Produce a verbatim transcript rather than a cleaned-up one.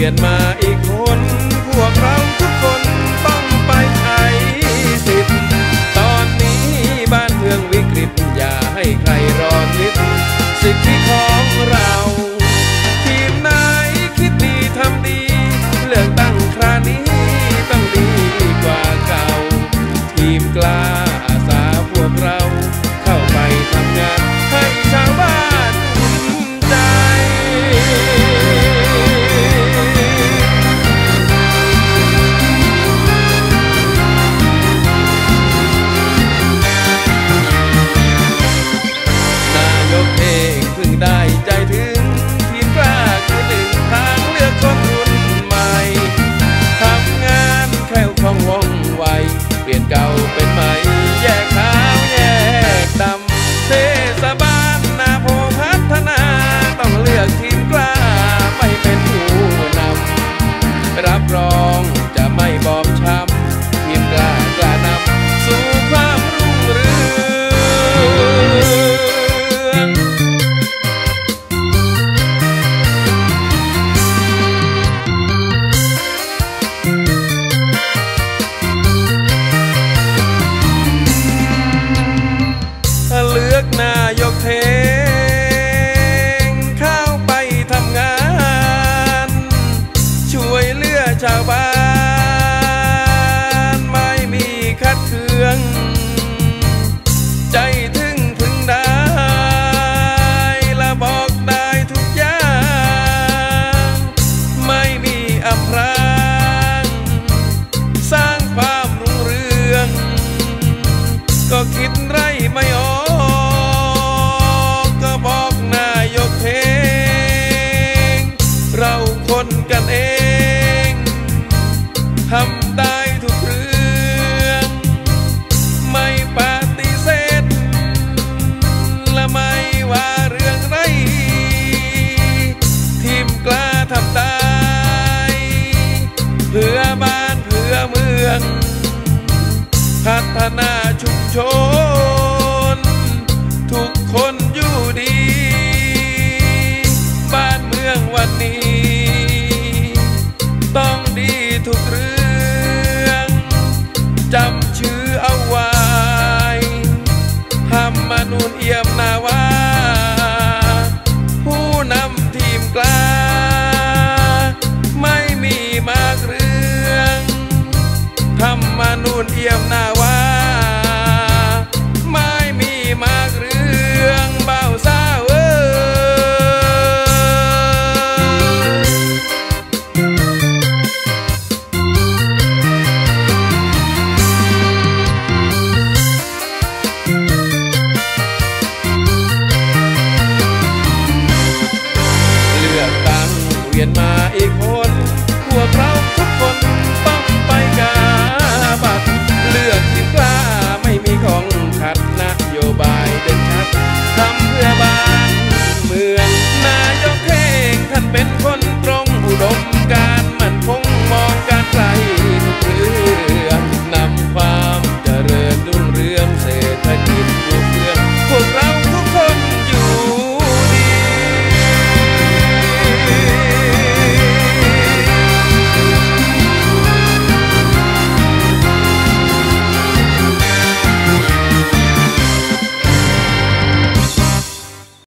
ลี่ยนมาอีกคนพวกเราทุกคนต้องไปใช้สิทธิ์ตอนนี้บ้านเมืองวิกฤตอย่าให้ใครรอลิดสิทธิของเราทีมไหนคิดดีทำดีเลือกตั้งคราวนี้ต้องดีกว่าเก่าทีมกล้าอาสาพวกเราเข้าไปทำงานให้ชาวบ้านอุ่นใจนายกเองเพิ่งได้ใจถึงทีมกล้าคือหนึ่งทางเลือกคนรุ่นใหม่ทำงานแคล่วคล่องว่องไวเปลี่ยนเก่าเป็นใหม่แยกขาวแยกดำเทศบาลนาโพพัฒนาต้องเลือกทีมกล้าไม่เป็นผู้นำรับรองจะไม่บอบช้ำทีมกล้ากล้านำสู่ความรุ่งเรืองเลือกนายกเทงเข้าไปทำงานช่วยเหลือชาวบ้านไม่มีขัดเคืองใจถึงพึงได้และบอกได้ทุกอย่างไม่มีอำพรางสร้างความรุ่งเรืองก็คิดไรไม่ออกเราคนกันเองทำได้ทุกเรื่องไม่ปฏิเสธและไม่ว่าเรื่องไรทีมกล้าทำได้เพื่อบ้านเพื่อเมืองพัฒนาชุมชนทุกคนอยู่ดีบ้านเมืองวันนี้ต้องดีทุกเรื่องจำชื่อเอาไว้ธรรมนูญเอี่ยมนาวาผู้นำทีมกล้าไม่มีมากเรื่องธรรมนูญเอี่ยมนาว